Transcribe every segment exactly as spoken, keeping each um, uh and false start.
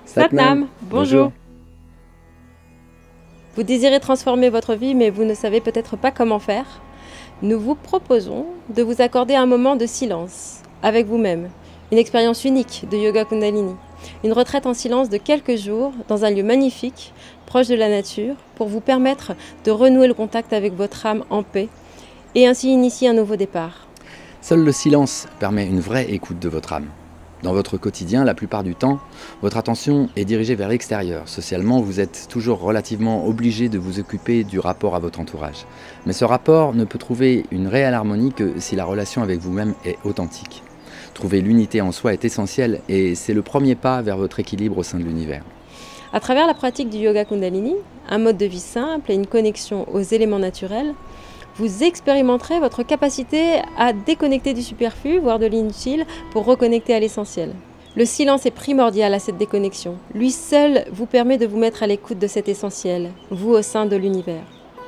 Satnam, bonjour. Vous désirez transformer votre vie, mais vous ne savez peut-être pas comment faire. Nous vous proposons de vous accorder un moment de silence avec vous-même, une expérience unique de Yoga Kundalini, une retraite en silence de quelques jours dans un lieu magnifique, proche de la nature, pour vous permettre de renouer le contact avec votre âme en paix et ainsi initier un nouveau départ. Seul le silence permet une vraie écoute de votre âme. Dans votre quotidien, la plupart du temps, votre attention est dirigée vers l'extérieur. Socialement, vous êtes toujours relativement obligé de vous occuper du rapport à votre entourage. Mais ce rapport ne peut trouver une réelle harmonie que si la relation avec vous-même est authentique. Trouver l'unité en soi est essentiel et c'est le premier pas vers votre équilibre au sein de l'univers. À travers la pratique du Yoga Kundalini, un mode de vie simple et une connexion aux éléments naturels, vous expérimenterez votre capacité à déconnecter du superflu, voire de l'inutile, pour reconnecter à l'essentiel. Le silence est primordial à cette déconnexion. Lui seul vous permet de vous mettre à l'écoute de cet essentiel, vous au sein de l'univers.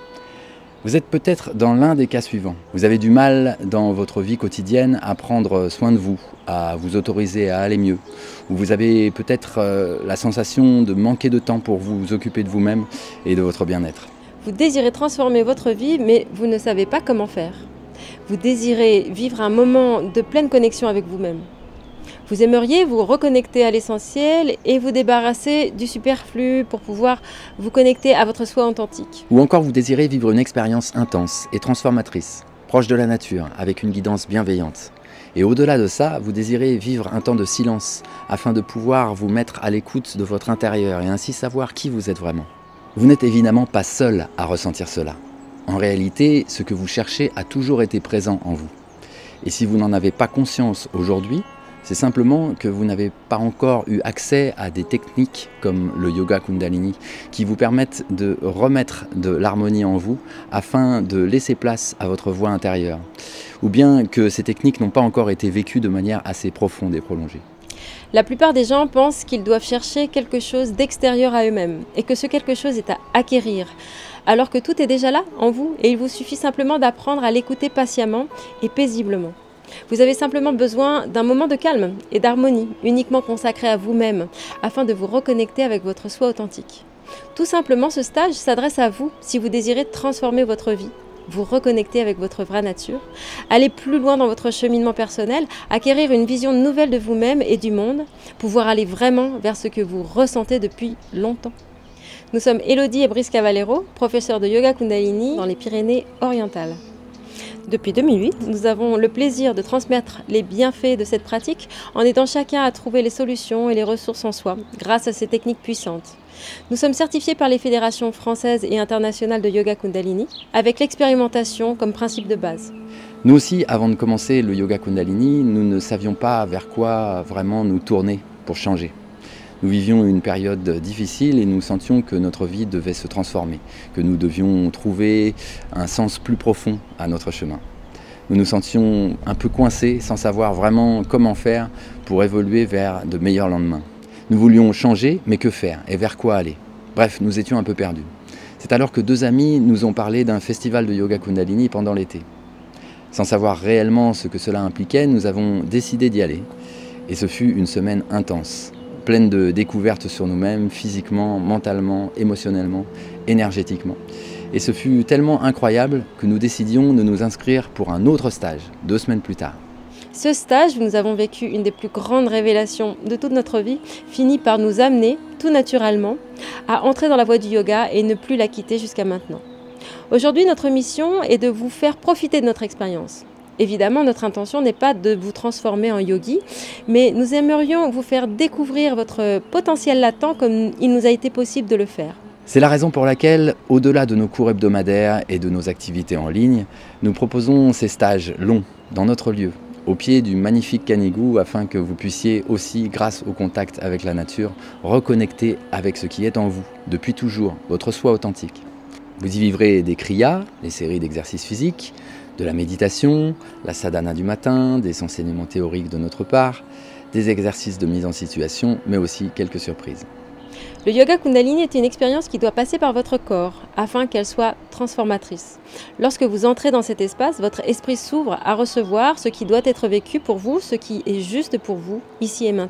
Vous êtes peut-être dans l'un des cas suivants. Vous avez du mal dans votre vie quotidienne à prendre soin de vous, à vous autoriser à aller mieux. Ou vous avez peut-être euh, la sensation de manquer de temps pour vous occuper de vous-même et de votre bien-être. Vous désirez transformer votre vie, mais vous ne savez pas comment faire. Vous désirez vivre un moment de pleine connexion avec vous-même. Vous aimeriez vous reconnecter à l'essentiel et vous débarrasser du superflu pour pouvoir vous connecter à votre soi authentique. Ou encore vous désirez vivre une expérience intense et transformatrice, proche de la nature, avec une guidance bienveillante. Et au-delà de ça, vous désirez vivre un temps de silence afin de pouvoir vous mettre à l'écoute de votre intérieur et ainsi savoir qui vous êtes vraiment. Vous n'êtes évidemment pas seul à ressentir cela. En réalité, ce que vous cherchez a toujours été présent en vous. Et si vous n'en avez pas conscience aujourd'hui, c'est simplement que vous n'avez pas encore eu accès à des techniques comme le Yoga Kundalini qui vous permettent de remettre de l'harmonie en vous afin de laisser place à votre voix intérieure. Ou bien que ces techniques n'ont pas encore été vécues de manière assez profonde et prolongée. La plupart des gens pensent qu'ils doivent chercher quelque chose d'extérieur à eux-mêmes et que ce quelque chose est à acquérir, alors que tout est déjà là, en vous, et il vous suffit simplement d'apprendre à l'écouter patiemment et paisiblement. Vous avez simplement besoin d'un moment de calme et d'harmonie, uniquement consacré à vous-même, afin de vous reconnecter avec votre soi authentique. Tout simplement, ce stage s'adresse à vous si vous désirez transformer votre vie, vous reconnecter avec votre vraie nature, aller plus loin dans votre cheminement personnel, acquérir une vision nouvelle de vous-même et du monde, pouvoir aller vraiment vers ce que vous ressentez depuis longtemps. Nous sommes Elodie et Brice Cavallero, professeurs de Yoga Kundalini dans les Pyrénées-Orientales. Depuis deux mille huit, nous avons le plaisir de transmettre les bienfaits de cette pratique en aidant chacun à trouver les solutions et les ressources en soi grâce à ces techniques puissantes. Nous sommes certifiés par les fédérations françaises et internationales de Yoga Kundalini avec l'expérimentation comme principe de base. Nous aussi, avant de commencer le Yoga Kundalini, nous ne savions pas vers quoi vraiment nous tourner pour changer. Nous vivions une période difficile et nous sentions que notre vie devait se transformer, que nous devions trouver un sens plus profond à notre chemin. Nous nous sentions un peu coincés sans savoir vraiment comment faire pour évoluer vers de meilleurs lendemains. Nous voulions changer, mais que faire et vers quoi aller? Bref, nous étions un peu perdus. C'est alors que deux amis nous ont parlé d'un festival de Yoga Kundalini pendant l'été. Sans savoir réellement ce que cela impliquait, nous avons décidé d'y aller. Et ce fut une semaine intense, pleine de découvertes sur nous-mêmes, physiquement, mentalement, émotionnellement, énergétiquement. Et ce fut tellement incroyable que nous décidions de nous inscrire pour un autre stage, deux semaines plus tard. Ce stage, où nous avons vécu une des plus grandes révélations de toute notre vie, finit par nous amener, tout naturellement, à entrer dans la voie du yoga et ne plus la quitter jusqu'à maintenant. Aujourd'hui, notre mission est de vous faire profiter de notre expérience. Évidemment, notre intention n'est pas de vous transformer en yogi, mais nous aimerions vous faire découvrir votre potentiel latent comme il nous a été possible de le faire. C'est la raison pour laquelle, au-delà de nos cours hebdomadaires et de nos activités en ligne, nous proposons ces stages longs dans notre lieu, au pied du magnifique Canigou, afin que vous puissiez aussi, grâce au contact avec la nature, reconnecter avec ce qui est en vous, depuis toujours, votre soi authentique. Vous y vivrez des kriyas, les séries d'exercices physiques, de la méditation, la sadhana du matin, des enseignements théoriques de notre part, des exercices de mise en situation, mais aussi quelques surprises. Le Yoga Kundalini est une expérience qui doit passer par votre corps afin qu'elle soit transformatrice. Lorsque vous entrez dans cet espace, votre esprit s'ouvre à recevoir ce qui doit être vécu pour vous, ce qui est juste pour vous, ici et maintenant.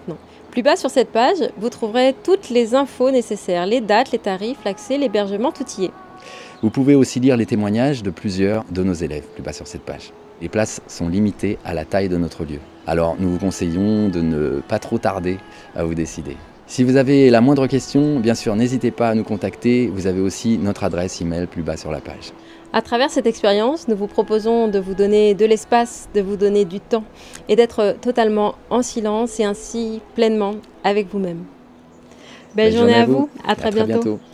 Plus bas sur cette page, vous trouverez toutes les infos nécessaires, les dates, les tarifs, l'accès, l'hébergement, tout y est. Vous pouvez aussi lire les témoignages de plusieurs de nos élèves, plus bas sur cette page. Les places sont limitées à la taille de notre lieu. Alors nous vous conseillons de ne pas trop tarder à vous décider. Si vous avez la moindre question, bien sûr, n'hésitez pas à nous contacter. Vous avez aussi notre adresse email plus bas sur la page. À travers cette expérience, nous vous proposons de vous donner de l'espace, de vous donner du temps et d'être totalement en silence et ainsi pleinement avec vous-même. Belle, Belle journée, journée à vous, à très, à très bientôt. bientôt.